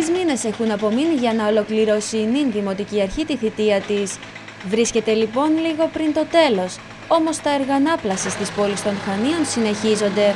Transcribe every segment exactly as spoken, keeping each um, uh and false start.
Τρεις μήνες έχουν απομείνει για να ολοκληρώσει η νυν Δημοτική Αρχή τη θητεία της. Βρίσκεται λοιπόν λίγο πριν το τέλος, όμως τα έργα ανάπλασης της πόλης των Χανίων συνεχίζονται.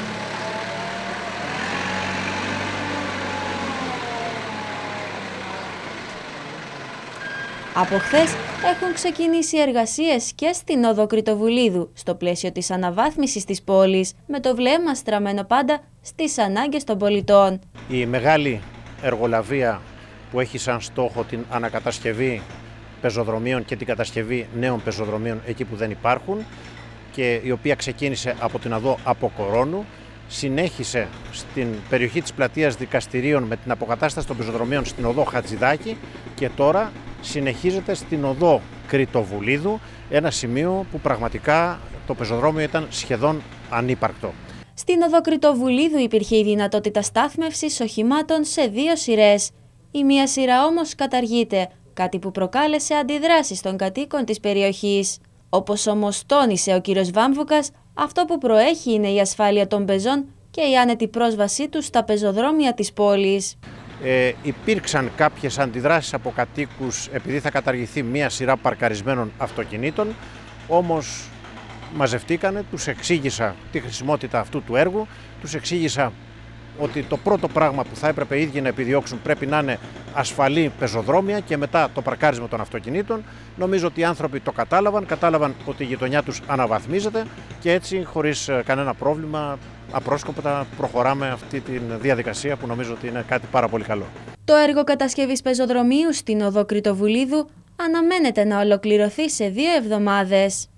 Από χθες έχουν ξεκινήσει εργασίες και στην οδό Κρητοβουλίδου, στο πλαίσιο της αναβάθμισης της πόλης, με το βλέμμα στραμμένο πάντα στις ανάγκες των πολιτών. Η μεγάλη εργολαβία που έχει σαν στόχο την ανακατασκευή πεζοδρομίων και την κατασκευή νέων πεζοδρομίων εκεί που δεν υπάρχουν και η οποία ξεκίνησε από την οδό Αποκορώνου, συνέχισε στην περιοχή της πλατείας Δικαστηρίων με την αποκατάσταση των πεζοδρομίων στην οδό Χατζηδάκη και τώρα συνεχίζεται στην οδό Κρητοβουλίδου, ένα σημείο που πραγματικά το πεζοδρόμιο ήταν σχεδόν ανύπαρκτο. Στην οδό Κρητοβουλίδου υπήρχε η δυνατότητα στάθμευσης οχημάτων σε δύο σειρές. Η μία σειρά όμως καταργείται, κάτι που προκάλεσε αντιδράσεις των κατοίκων της περιοχής. Όπως όμως τόνισε ο κύριος Βάμβουκας, αυτό που προέχει είναι η ασφάλεια των πεζών και η άνετη πρόσβασή τους στα πεζοδρόμια της πόλης. Ε, υπήρξαν κάποιες αντιδράσεις από κατοίκους επειδή θα καταργηθεί μία σειρά παρκαρισμένων αυτοκινήτων, όμως μαζευτήκανε, τους εξήγησα τη χρησιμότητα αυτού του έργου, τους εξήγησα ότι το πρώτο πράγμα που θα έπρεπε οι ίδιοι να επιδιώξουν πρέπει να είναι ασφαλή πεζοδρόμια και μετά το παρκάρισμα των αυτοκινήτων. Νομίζω ότι οι άνθρωποι το κατάλαβαν, κατάλαβαν ότι η γειτονιά τους αναβαθμίζεται και έτσι χωρίς κανένα πρόβλημα απρόσκοπτα προχωράμε αυτή τη διαδικασία που νομίζω ότι είναι κάτι πάρα πολύ καλό. Το έργο κατασκευής πεζοδρομίου στην οδό Κρητοβουλίδου αναμένεται να ολοκληρωθεί σε δύο εβδομάδες.